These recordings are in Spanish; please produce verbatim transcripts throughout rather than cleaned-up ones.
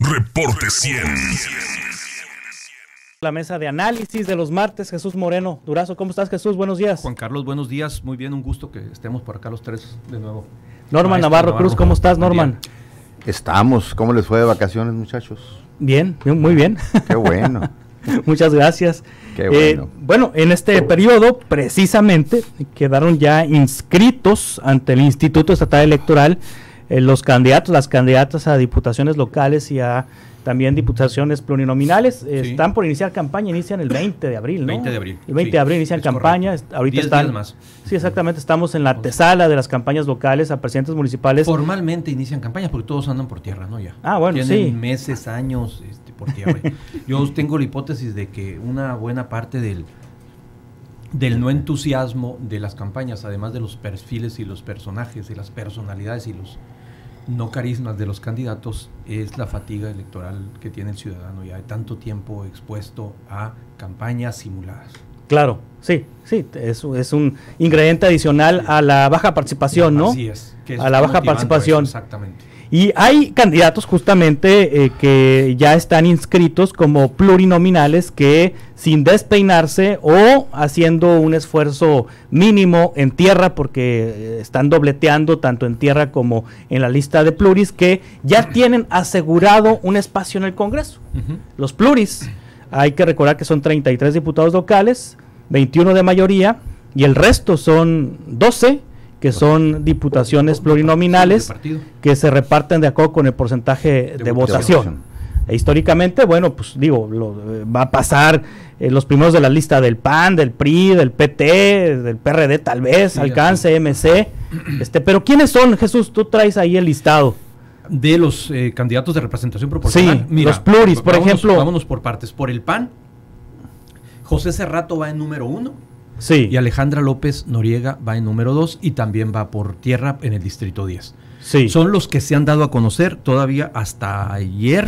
Reporte cien. La mesa de análisis de los martes, Jesús Moreno Durazo. ¿Cómo estás, Jesús? Buenos días. Juan Carlos, buenos días. Muy bien, un gusto que estemos por acá los tres de nuevo. Norman Navarro, Navarro Cruz, ¿cómo estás, Norman? Estamos. ¿Cómo les fue de vacaciones, muchachos? Bien, muy bien. Qué bueno. Muchas gracias. Qué bueno. Eh, bueno, en este periodo, precisamente, quedaron ya inscritos ante el Instituto Estatal Electoral eh, los candidatos, las candidatas a diputaciones locales y a también diputaciones plurinominales. Eh, Sí. Están por iniciar campaña, inician el veinte de abril, ¿no? veinte de abril. El veinte Sí, de abril inician es campaña. correcto. Ahorita diez están. días más. Sí, exactamente. Estamos en la antesala de las campañas locales a presidentes municipales. Formalmente inician campañas porque todos andan por tierra, ¿no? Ya. Ah, bueno, Tienen sí. meses, años este, por tierra. Yo tengo la hipótesis de que una buena parte del, del no entusiasmo de las campañas, además de los perfiles y los personajes y las personalidades y los no carismas de los candidatos, es la fatiga electoral que tiene el ciudadano ya de tanto tiempo expuesto a campañas simuladas. Claro, sí, sí, es, es un ingrediente adicional a la baja participación, ¿no? Así es. Que A la baja motivando participación. eso, exactamente. Y hay candidatos justamente eh, que ya están inscritos como plurinominales que sin despeinarse o haciendo un esfuerzo mínimo en tierra, porque eh, están dobleteando tanto en tierra como en la lista de pluris, que ya tienen asegurado un espacio en el Congreso. Uh-huh. Los pluris, hay que recordar que son treinta y tres diputados locales, veintiuno de mayoría, y el resto son doce, que son diputaciones plurinominales que se reparten de acuerdo con el porcentaje de, de votación. votación. E históricamente, bueno, pues digo, lo, eh, va a pasar eh, los primeros de la lista del P A N, del P R I, del P T, del P R D tal vez, sí, Alcance, así. M C, este, pero ¿quiénes son, Jesús? Tú traes ahí el listado. De los eh, candidatos de representación proporcional. Sí, mira, los pluris, por vámonos, ejemplo. Vámonos por partes. Por el P A N, José Cerrato va en número uno. Sí. Y Alejandra López Noriega va en número dos y también va por tierra en el distrito diez. Sí. Son los que se han dado a conocer. Todavía hasta ayer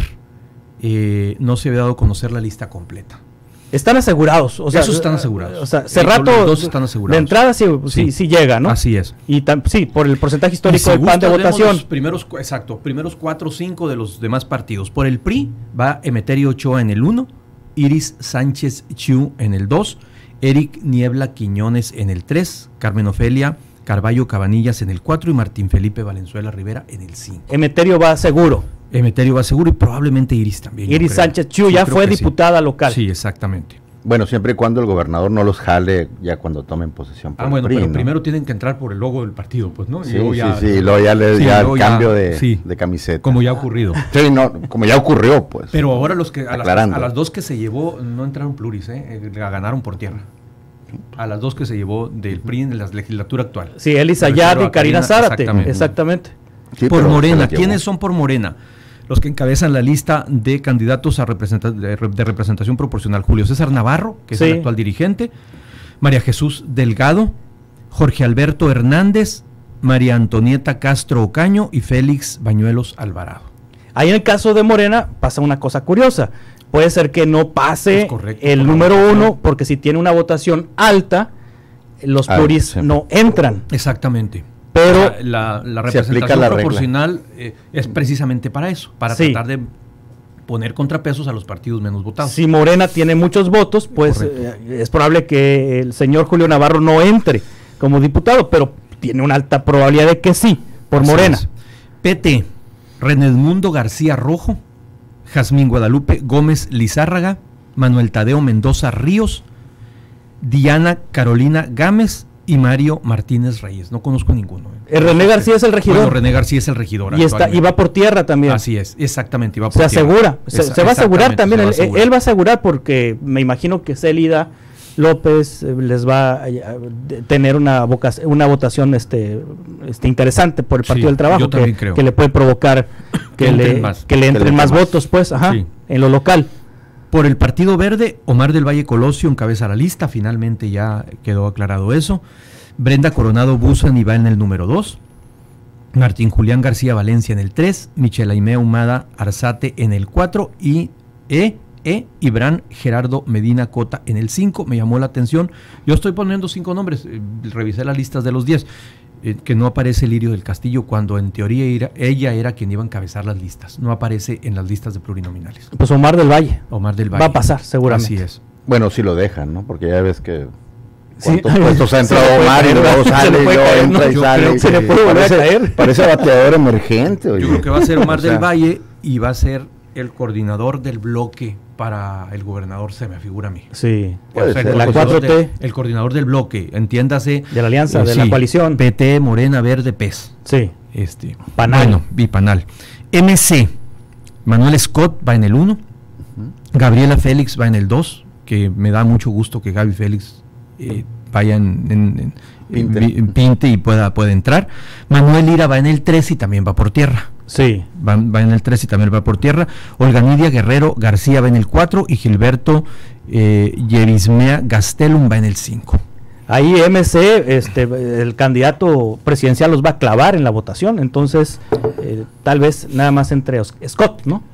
eh, no se había dado a conocer la lista completa. Están asegurados. O sea, Esos están asegurados. O sea, Cerrato, los dos están asegurados. De entrada sí, sí, sí, sí llega, ¿no? Así es. Y tam, sí, por el porcentaje histórico si del P A N de votación. Los primeros, exacto, primeros cuatro o cinco de los demás partidos. Por el P R I va Emeterio Ochoa en el uno, Iris Sánchez Chiu en el dos, Eric Niebla Quiñones en el tres, Carmen Ofelia Carballo Cabanillas en el cuatro y Martín Felipe Valenzuela Rivera en el cinco. Emeterio va seguro. Emeterio va seguro y probablemente Iris también. Iris Sánchez Chiu sí, ya fue diputada sí. local. Sí, exactamente. Bueno, siempre y cuando el gobernador no los jale ya cuando tomen posesión. Ah, bueno, P R I, pero ¿no? primero tienen que entrar por el logo del partido, pues, ¿no? Y Sí, luego sí, ya, sí, y luego ya le sí, ya luego el ya, cambio de, sí, de camiseta. como ya ha ocurrido. Sí, no, como ya ocurrió, pues. Pero ahora los que a las, Aclarando. a las dos que se llevó no entraron pluris, ¿eh? La ganaron por tierra. A las dos que se llevó del P R I en la legislatura actual. Sí, Elisa Yad y Karina Zárate. Exactamente. exactamente. Sí, por Morena. ¿Quiénes son por Morena? Los que encabezan la lista de candidatos a representa de, de representación proporcional. Julio César Navarro, que es sí. el actual dirigente, María Jesús Delgado, Jorge Alberto Hernández, María Antonieta Castro Ocaño y Félix Bañuelos Alvarado. Ahí en el caso de Morena pasa una cosa curiosa. Puede ser que no pase correcto, el número uno, porque si tiene una votación alta, los ah, pluris sí. no entran. Exactamente. Pero la, la, la representación la proporcional eh, es precisamente para eso, para sí. tratar de poner contrapesos a los partidos menos votados. Si Morena tiene muchos votos, pues eh, es probable que el señor Julio Navarro no entre como diputado, pero tiene una alta probabilidad de que sí, por Así Morena. Es. P T, Renedmundo García Rojo, Jazmín Guadalupe Gómez Lizárraga, Manuel Tadeo Mendoza Ríos, Diana Carolina Gámez y Mario Martínez Reyes. No conozco ninguno. ¿eh? El René García es el regidor. Bueno, René García es el regidor. Y, está, y va por tierra también. Así es, exactamente. Va por se tierra. asegura, se, se va a asegurar también. Va a asegurar. Él, él va a asegurar porque me imagino que Célida López eh, les va a, a, a tener una, vocación, una votación este, este interesante por el Partido sí, del Trabajo. Yo que, también creo. Que le puede provocar que, que le, más, que le entren que le más, más votos, pues, ajá, sí. en lo local. Por el Partido Verde, Omar del Valle Colosio encabeza la lista, finalmente ya quedó aclarado eso. Brenda Coronado Busan y va en el número dos. Martín Julián García Valencia en el tres. Michelle Aimea Humada Arzate en el cuatro. Y E, E, Ibran Gerardo Medina Cota en el cinco. Me llamó la atención. Yo estoy poniendo cinco nombres. Eh, revisé las listas de los diez. eh, que no aparece Lirio del Castillo cuando en teoría era, ella era quien iba a encabezar las listas. No aparece en las listas de plurinominales. Pues Omar del Valle. Omar del Valle. Va a pasar, seguramente. Así es. Bueno, si lo dejan, ¿no? Porque ya ves que Sí. ¿cuántos puestos ha entrado Omar y luego sale y luego entra y sale? Se le puede volver a caer. Parece bateador emergente. Oye. Yo creo que va a ser Omar O sea, del Valle y va a ser el coordinador del bloque para el gobernador, se me figura a mí. Sí. Puede O sea, ser. el La coordinador cuatro T. de- el coordinador del bloque, entiéndase. De la alianza, eh, de la sí, coalición. P T, Morena, Verde, P E S. Sí. Este, Panal. Bueno, bipanal. M C, Manuel Scott va en el uno, Gabriela Félix va en el dos, que me da mucho gusto que Gaby Félix eh, vaya en, en- en- Pinte. en- en pinte y pueda, pueda entrar. Manuel Lira va en el tres y también va por tierra. Sí. Va, va en el tres y también va por tierra. Olga Nidia Guerrero García va en el cuatro y Gilberto eh, Yerismea Gastelum va en el cinco. Ahí M C, este, el candidato presidencial los va a clavar en la votación, entonces eh, tal vez nada más entre Os- Scott, ¿no?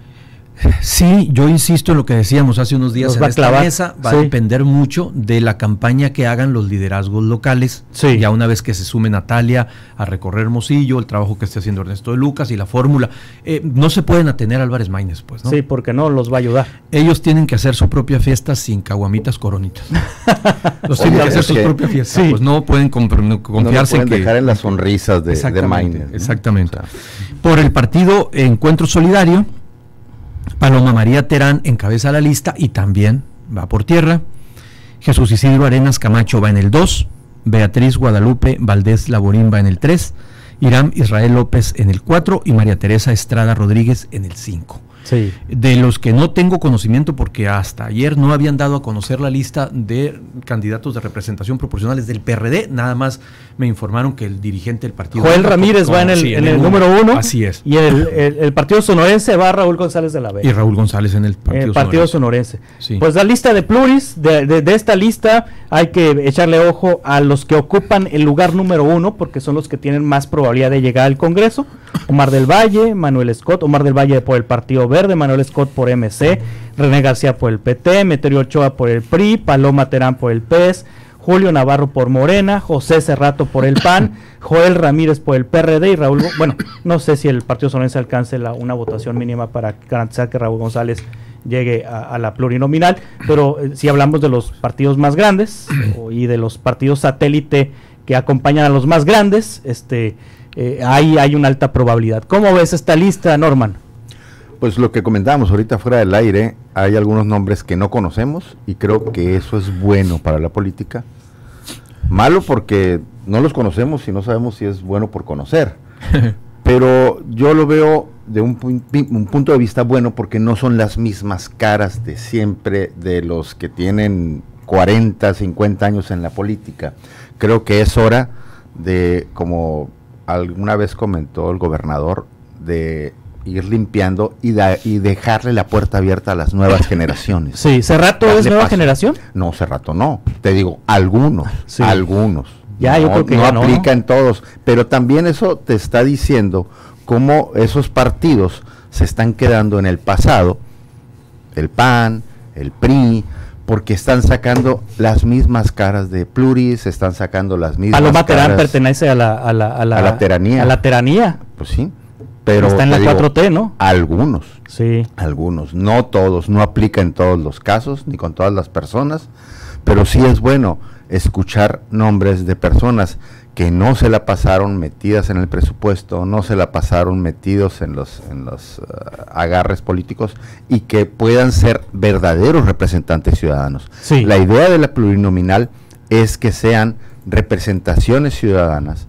Sí, yo insisto en lo que decíamos hace unos días Los en va a esta clavar, mesa, va sí. a depender mucho de la campaña que hagan los liderazgos locales, Sí. ya una vez que se sume Natalia a recorrer Hermosillo, el trabajo que esté haciendo Ernesto de Lucas y la fórmula. Eh, no se pueden atener a Álvarez Maínez, pues, ¿no? Sí, porque no los va a ayudar. Ellos tienen que hacer su propia fiesta sin caguamitas coronitas. Los tienen Oye, que hacer es su que- propia fiesta, sí. pues no pueden compr- no lo confiarse pueden en que... dejar en las sonrisas de, de Exactamente, Maínez, ¿no? exactamente. O sea, Por el partido Encuentro Solidario, Paloma María Terán encabeza la lista y también va por tierra. Jesús Isidro Arenas Camacho va en el dos, Beatriz Guadalupe Valdés Laborín va en el tres, Irán Israel López en el cuatro y María Teresa Estrada Rodríguez en el cinco. Sí. De los que no tengo conocimiento, porque hasta ayer no habían dado a conocer la lista de candidatos de representación proporcionales del P R D, nada más me informaron que el dirigente del partido... Joel Ramírez va en el, Sí, en el uno. número uno. Así es. Y el, el- el partido sonorense va Raúl González de la Y Vega. Raúl González en el partido, El partido sonorense. sonorense. Sí. Pues la lista de pluris, de, de- de esta lista hay que echarle ojo a los que ocupan el lugar número uno, porque son los que tienen más probabilidad de llegar al Congreso. Omar del Valle, Manuel Scott, Omar del Valle por el Partido Verde, Manuel Scott por M C, René García por el P T, Meterio Ochoa por el P R I, Paloma Terán por el P E S, Julio Navarro por Morena, José Cerrato por el P A N, Joel Ramírez por el P R D y Raúl, Go- bueno, no sé si el Partido Sonorense alcance la, una votación mínima para garantizar que Raúl González llegue a, a la plurinominal, pero eh, si hablamos de los partidos más grandes o- y de los partidos satélite que acompañan a los más grandes, este, eh, ahí hay una alta probabilidad. ¿Cómo ves esta lista, Norman? Pues lo que comentábamos ahorita fuera del aire, hay algunos nombres que no conocemos y creo que eso es bueno para la política. Malo porque no los conocemos y no sabemos si es bueno por conocer. Pero yo lo veo de un, pu- un punto de vista bueno porque no son las mismas caras de siempre de los que tienen cuarenta, cincuenta años en la política. Creo que es hora de, como alguna vez comentó el gobernador, de ir limpiando y, da- y dejarle la puerta abierta a las nuevas generaciones. Sí, ¿Cerrato Darle es nueva paso. generación? No, Cerrato no. Te digo, algunos, Sí. algunos. Ya, no, yo creo que no ya no, aplica ¿no? en todos, pero también eso te está diciendo cómo esos partidos se están quedando en el pasado, el P A N, el P R I, porque están sacando las mismas caras de pluris, están sacando las mismas Paloma Terán caras, pertenece a la, a la, a la, a la teranía. A la teranía. pues sí, pero Está en te la digo, cuatro T, ¿no? algunos. Sí. Algunos, no todos, no aplica en todos los casos, ni con todas las personas, pero sí es bueno escuchar nombres de personas que no se la pasaron metidas en el presupuesto, no se la pasaron metidos en los, en los uh, agarres políticos y que puedan ser verdaderos representantes ciudadanos. Sí. La idea de la plurinominal es que sean representaciones ciudadanas.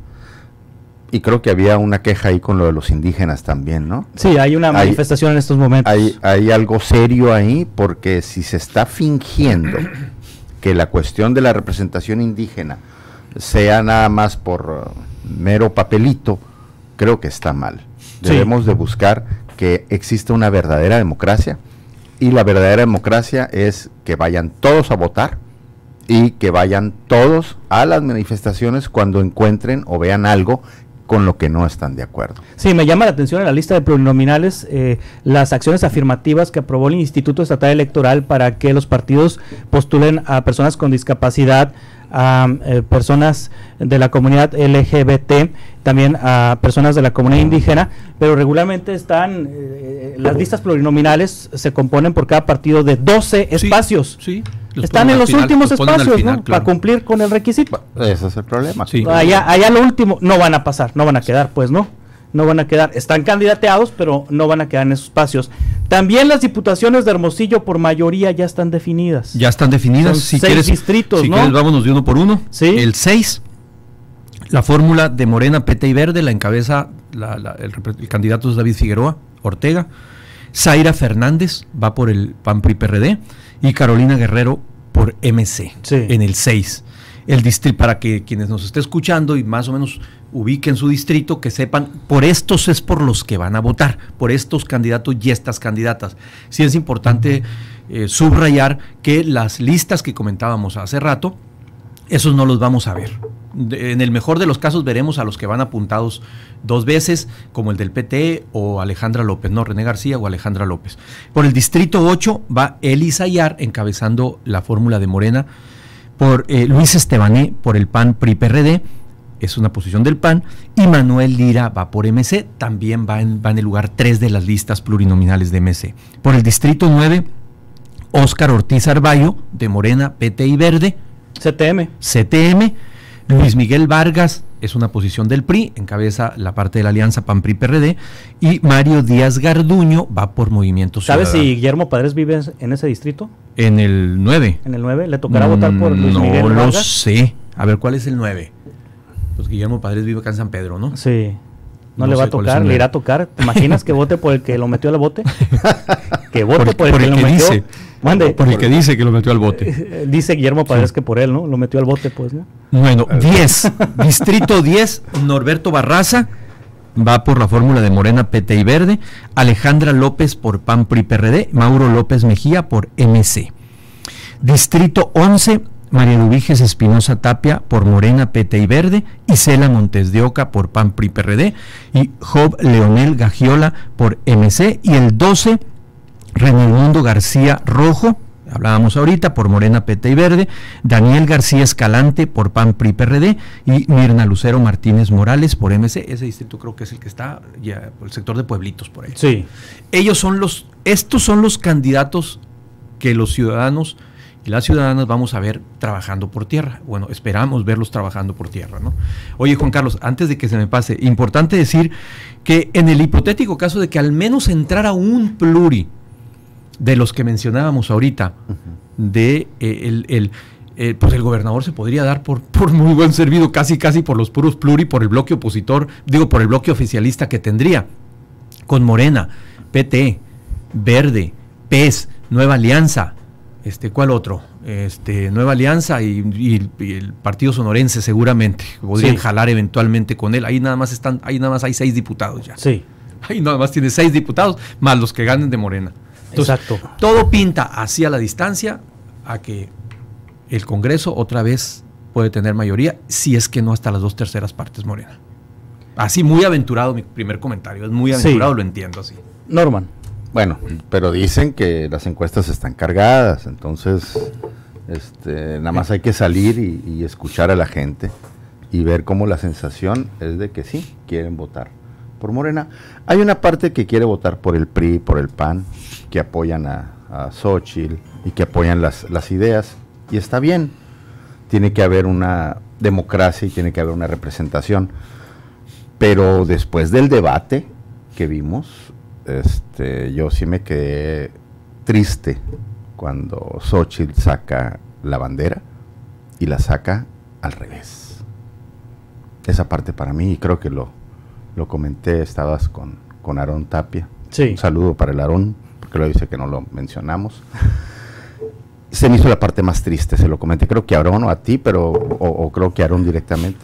Y creo que había una queja ahí con lo de los indígenas también, ¿no? Sí, hay una Hay- manifestación en estos momentos. Hay, hay algo serio ahí, porque si se está fingiendo que la cuestión de la representación indígena sea nada más por uh, mero papelito, creo que está mal. Sí. Debemos de buscar que exista una verdadera democracia, y la verdadera democracia es que vayan todos a votar y que vayan todos a las manifestaciones cuando encuentren o vean algo con lo que no están de acuerdo. Sí, me llama la atención en la lista de plurinominales eh, las acciones afirmativas que aprobó el Instituto Estatal Electoral para que los partidos postulen a personas con discapacidad a eh, personas de la comunidad L G B T, también a personas de la comunidad indígena, pero regularmente están, eh, las listas plurinominales se componen por cada partido de doce sí, espacios. Sí, están en los final, últimos espacios, final, ¿no? Claro. Para cumplir con el requisito. Ese es el problema. Sí. Allá, allá lo último, no van a pasar, no van a quedar, pues, ¿no? No van a quedar, están candidateados, pero no van a quedar en esos espacios. También las diputaciones de Hermosillo por mayoría ya están definidas. Ya están definidas. Son si seis quieres, distritos, si ¿no? quieres, vámonos de uno por uno. ¿Sí? El seis, la fórmula de Morena, P T y Verde, la encabeza la, la, el, el candidato es David Figueroa Ortega. Zaira Fernández va por el P A N P R I P R D y Carolina Guerrero por M C, sí. En el seis. El distrito, para que quienes nos estén escuchando y más o menos ubiquen su distrito, que sepan, por estos es por los que van a votar, por estos candidatos y estas candidatas. Sí es importante eh, subrayar que las listas que comentábamos hace rato, esos no los vamos a ver. De, en el mejor de los casos veremos a los que van apuntados dos veces, como el del P T o Alejandra López, no, René García o Alejandra López. Por el distrito ocho va Eli Sayar encabezando la fórmula de Morena, por eh, Luis Estebané por el P A N P R I P R D, es una posición del P A N, y Manuel Lira va por M C, también va en, va en el lugar tres de las listas plurinominales de M C. Por el distrito nueve, Óscar Ortiz Arballo, de Morena, P T y Verde. C T M. C T M. Luis Miguel Vargas, es una posición del P R I, encabeza la parte de la alianza P A N P R I P R D, y Mario Díaz Garduño va por Movimiento Ciudadano. ¿Sabes si Guillermo Padres vive en ese distrito? En el nueve. ¿En el nueve? ¿Le tocará mm, votar por Luis no Miguel Vargas? No lo sé. A ver, ¿cuál es el nueve? Pues Guillermo Padres vive acá en San Pedro, ¿no? Sí. No, no le va a tocar, le irá a tocar. ¿Te imaginas que vote por el que lo metió al bote? Que vote por, por el, por que, el que lo metió. Dice, Mande, por el que dice que lo metió al bote. Dice Guillermo Padres sí. que por él, ¿no? Lo metió al bote, pues, ¿no? Bueno, diez. Distrito diez, Norberto Barraza va por la fórmula de Morena, P T y Verde. Alejandra López por P A N P R I P R D. Mauro López Mejía por M C. Distrito once, María Lubiges Espinosa Tapia por Morena, P T y Verde, Isela Montes de Oca por P A N P R I P R D y Job Leonel Gagiola por M C. Y el doce, Raimundo García Rojo, hablábamos ahorita, por Morena, P T y Verde, Daniel García Escalante por P A N P R I P R D y Mirna Lucero Martínez Morales por M C. Ese distrito creo que es el que está ya por el sector de Pueblitos por ahí. Sí. Ellos son los, estos son los candidatos que los ciudadanos y las ciudadanas vamos a ver trabajando por tierra. Bueno, esperamos verlos trabajando por tierra, ¿no? Oye, Juan Carlos, antes de que se me pase, importante decir que en el hipotético caso de que al menos entrara un pluri de los que mencionábamos ahorita, uh-huh. de eh, el, el eh, pues el gobernador se podría dar por, por muy buen servido, casi casi por los puros pluri, por el bloque opositor, digo, por el bloque oficialista que tendría, con Morena, P T, Verde, P E S, Nueva Alianza, este, ¿cuál otro? Este, Nueva Alianza y, y, y el Partido Sonorense seguramente, podrían sí. jalar eventualmente con él, ahí nada más están, ahí nada más hay seis diputados ya. Sí. Ahí nada más tiene seis diputados, más los que ganen de Morena. Entonces, exacto. Todo pinta hacia la distancia a que el Congreso otra vez puede tener mayoría, si es que no hasta las dos terceras partes Morena. Así, muy aventurado mi primer comentario, es muy aventurado, sí. Lo entiendo así. Norman. Bueno, pero dicen que las encuestas están cargadas, entonces este, nada más hay que salir y, y escuchar a la gente y ver cómo la sensación es de que sí, quieren votar por Morena. Hay una parte que quiere votar por el P R I, por el P A N, que apoyan a, a Xóchitl y que apoyan las, las ideas, y está bien, tiene que haber una democracia y tiene que haber una representación, pero después del debate que vimos, este, yo sí me quedé triste cuando Xóchitl saca la bandera y la saca al revés. Esa parte para mí, y creo que lo, lo comenté, estabas con, con Aarón Tapia. Sí. Un saludo para el Aarón, porque lo dice que no lo mencionamos. Se me hizo la parte más triste, se lo comenté, creo que a Aarón o a ti, pero o, o creo que a Aarón directamente.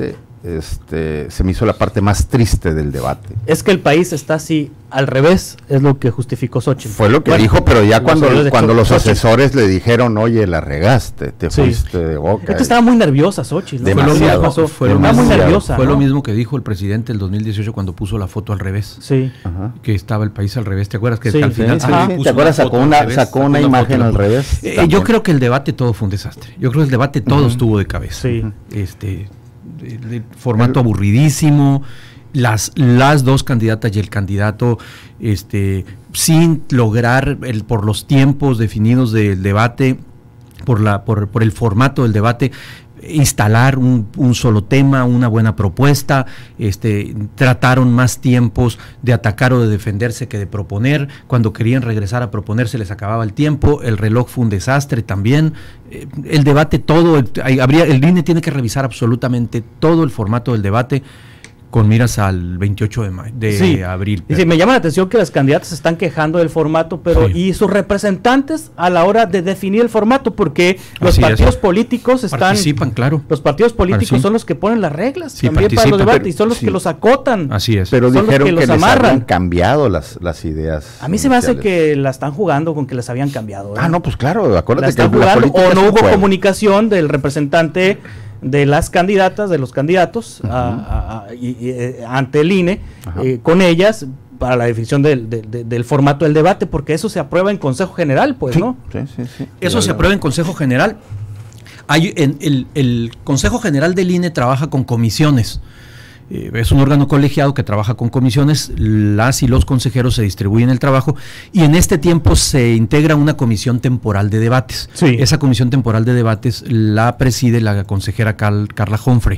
este, se me hizo la parte más triste del debate. Es que el país está así al revés, es lo que justificó Xochitl. Fue lo que bueno, dijo, pero ya cuando, cuando los Xochitl. asesores le dijeron, oye, la regaste, te sí. fuiste de boca. Es que estaba muy nerviosa Xochitl, ¿no? Demasiado. Fue lo, fue lo mismo, muy nerviosa, fue ¿no? lo mismo que dijo el presidente el dos mil dieciocho cuando puso la foto al revés. Sí. Ajá. Que estaba el país al revés, ¿te acuerdas? Que sí, al final sí, sí, ¿te acuerdas? Sacó una, revés, sacó una, una imagen al revés. Eh, yo creo que el debate todo fue un desastre. Yo creo que el debate todo uh-huh. estuvo de cabeza. Sí. Este, el, el formato el, aburridísimo. Las, las dos candidatas y el candidato este, sin lograr el, por los tiempos definidos del debate, por, la, por, por el formato del debate, instalar un, un solo tema, una buena propuesta, este, trataron más tiempos de atacar o de defenderse que de proponer. Cuando querían regresar a proponer se les acababa el tiempo, el reloj fue un desastre también. Eh, el debate todo, el, hay, habría, el I N E tiene que revisar absolutamente todo el formato del debate con miras al veintiocho de, mayo, de sí. abril. Y sí, me llama la atención que las candidatas se están quejando del formato, pero sí. y sus representantes a la hora de definir el formato, porque los Así partidos es. políticos están... Participan, claro. Los partidos políticos Particip son los que ponen las reglas sí, también para los debates, pero, y son los sí. que los acotan. Así es. Pero son dijeron los que, que los les habían cambiado las, las ideas. A mí se me hace que la están jugando con que las habían cambiado. ¿eh? Ah, no, pues claro, acuérdate están que jugando, la política o no hubo juego. comunicación del representante de las candidatas, de los candidatos uh-huh. a, a, y, y, ante el I N E eh, con ellas para la definición del, de, de, del formato del debate, porque eso se aprueba en Consejo General, pues, sí, ¿no? Sí, sí, sí. Eso se aprueba en Consejo General. Hay, en, el, el Consejo General del I N E trabaja con comisiones. Eh, es un órgano colegiado que trabaja con comisiones, las y los consejeros se distribuyen el trabajo y en este tiempo se integra una comisión temporal de debates. Sí. Esa comisión temporal de debates la preside la consejera Carl, Carla Humphrey.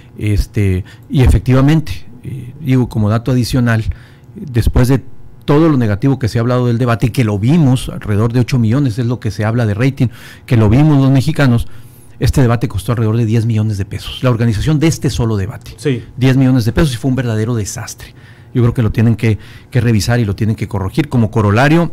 Este, y efectivamente, eh, digo como dato adicional, después de todo lo negativo que se ha hablado del debate y que lo vimos, alrededor de ocho millones es lo que se habla de rating, que lo vimos los mexicanos. Este debate costó alrededor de diez millones de pesos. La organización de este solo debate. Sí. diez millones de pesos y fue un verdadero desastre. Yo creo que lo tienen que, que revisar y lo tienen que corregir. Como corolario,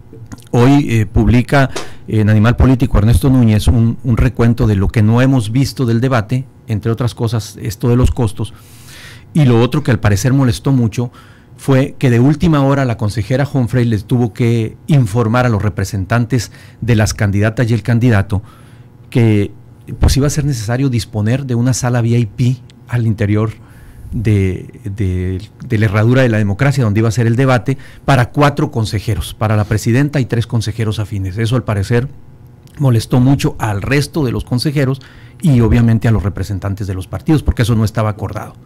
hoy eh, publica en Animal Político Ernesto Núñez un, un recuento de lo que no hemos visto del debate, entre otras cosas, esto de los costos. Y lo otro que al parecer molestó mucho fue que de última hora la consejera Humphrey les tuvo que informar a los representantes de las candidatas y el candidato que pues iba a ser necesario disponer de una sala V I P al interior de, de, de la herradura de la democracia, donde iba a ser el debate, para cuatro consejeros, para la presidenta y tres consejeros afines. Eso al parecer molestó mucho al resto de los consejeros y obviamente a los representantes de los partidos, porque eso no estaba acordado.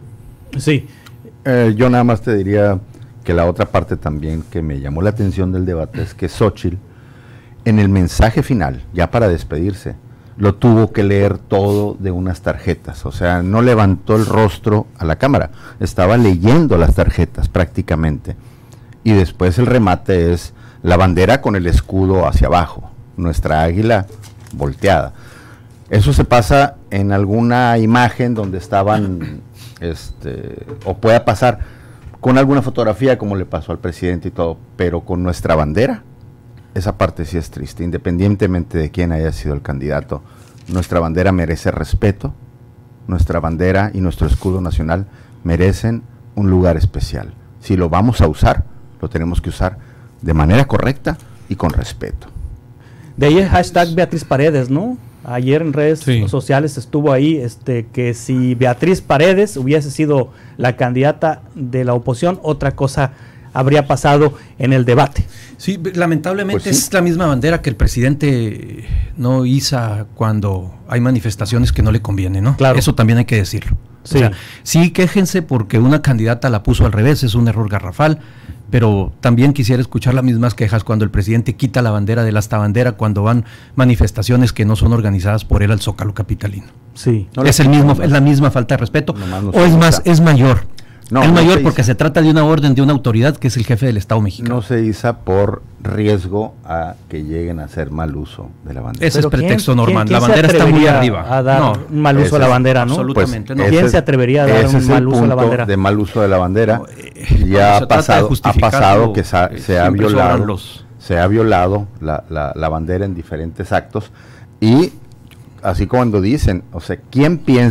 Sí. Eh, yo nada más te diría que la otra parte también que me llamó la atención del debate es que Xochitl, en el mensaje final, ya para despedirse, lo tuvo que leer todo de unas tarjetas, o sea, no levantó el rostro a la cámara, estaba leyendo las tarjetas prácticamente, y después el remate es la bandera con el escudo hacia abajo, nuestra águila volteada. Eso se pasa en alguna imagen donde estaban, este, o pueda pasar con alguna fotografía como le pasó al presidente y todo, pero con nuestra bandera. Esa parte sí es triste, independientemente de quién haya sido el candidato. Nuestra bandera merece respeto, nuestra bandera y nuestro escudo nacional merecen un lugar especial. Si lo vamos a usar, lo tenemos que usar de manera correcta y con respeto. De ahí el hashtag Beatriz Paredes, ¿no? Ayer en redes sí. sociales estuvo ahí este, que si Beatriz Paredes hubiese sido la candidata de la oposición, otra cosa habría pasado en el debate. Sí, lamentablemente pues sí. es la misma bandera que el presidente no iza cuando hay manifestaciones que no le conviene, ¿no? Claro. Eso también hay que decirlo. Sí. O sea, sí, quéjense porque una candidata la puso al revés, es un error garrafal, pero también quisiera escuchar las mismas quejas cuando el presidente quita la bandera del asta bandera cuando van manifestaciones que no son organizadas por él al Zócalo capitalino. Sí. No es el mismo, es la misma falta de respeto, o es más, es mayor. No, es no mayor se porque se trata de una orden de una autoridad que es el jefe del Estado mexicano. No se iza por riesgo a que lleguen a hacer mal uso de la bandera. Ese es pretexto, ¿quién, Norman. ¿quién, la bandera está muy arriba. A dar no, un mal uso a la bandera, ¿no? Absolutamente. Pues, no. ¿Quién se atrevería a dar un mal uso a la bandera? De mal uso de la bandera. No, eh, ya ha pasado, ha pasado que sa, se, ha violado, los... se ha violado la, la, la bandera en diferentes actos. Y así cuando dicen, o sea, ¿quién piensa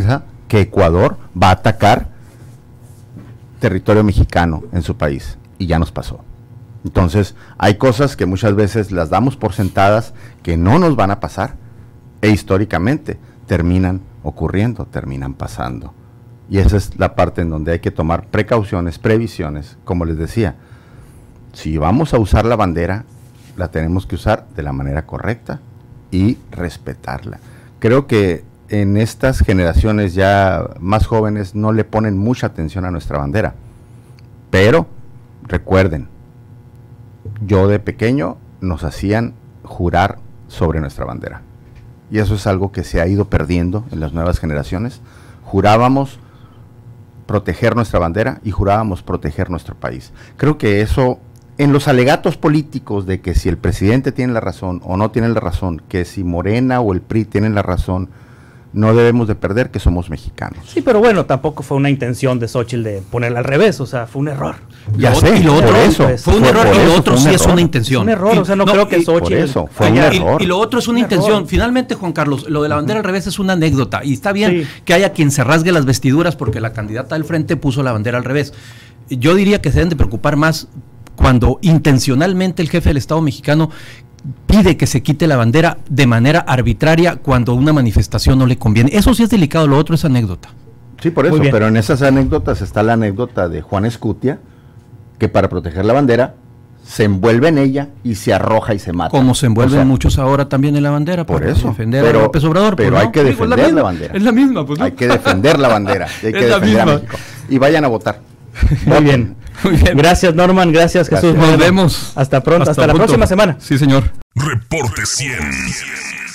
que Ecuador va a atacar territorio mexicano en su país, y ya nos pasó. Entonces, hay cosas que muchas veces las damos por sentadas, que no nos van a pasar, e históricamente terminan ocurriendo, terminan pasando. Y esa es la parte en donde hay que tomar precauciones, previsiones. Como les decía, si vamos a usar la bandera, la tenemos que usar de la manera correcta y respetarla. Creo que en estas generaciones ya más jóvenes no le ponen mucha atención a nuestra bandera, pero recuerden, yo de pequeño nos hacían jurar sobre nuestra bandera, y eso es algo que se ha ido perdiendo en las nuevas generaciones. Jurábamos proteger nuestra bandera y jurábamos proteger nuestro país. Creo que eso, en los alegatos políticos de que si el presidente tiene la razón o no tiene la razón, que si Morena o el P R I tienen la razón, no debemos de perder que somos mexicanos. Sí, pero bueno, tampoco fue una intención de Xóchitl de ponerla al revés, o sea, fue un error. Ya sé, y lo otro, por eso, fue un fue, error, y lo otro sí un es error. una intención. Un error, Y, o sea, no, no, creo que y, Xóchitl... Por eso, fue Oiga, un y, error. y lo otro es una Un intención. error. Finalmente, Juan Carlos, lo de la bandera al revés es una anécdota, y está bien Sí. que haya quien se rasgue las vestiduras porque la candidata del frente puso la bandera al revés. Yo diría que se deben de preocupar más cuando intencionalmente el jefe del Estado mexicano pide que se quite la bandera de manera arbitraria cuando una manifestación no le conviene. Eso sí es delicado, lo otro es anécdota. Sí, por eso, pero en esas anécdotas está la anécdota de Juan Escutia, que para proteger la bandera se envuelve en ella y se arroja y se mata. Como se envuelven O sea, muchos ahora también en la bandera por para eso, defender pero- a López Obrador. pero pues hay no, que digo, es defender misma, la bandera. Es la misma, pues no. Hay que defender la bandera, hay que Es la defender a misma. México. Y vayan a votar. Muy bien. Muy bien. Gracias, Norman, gracias, Jesús. Gracias. Nos Bueno, vemos. Hasta pronto, hasta, la pronto. próxima semana. Sí, señor. Reporte cien.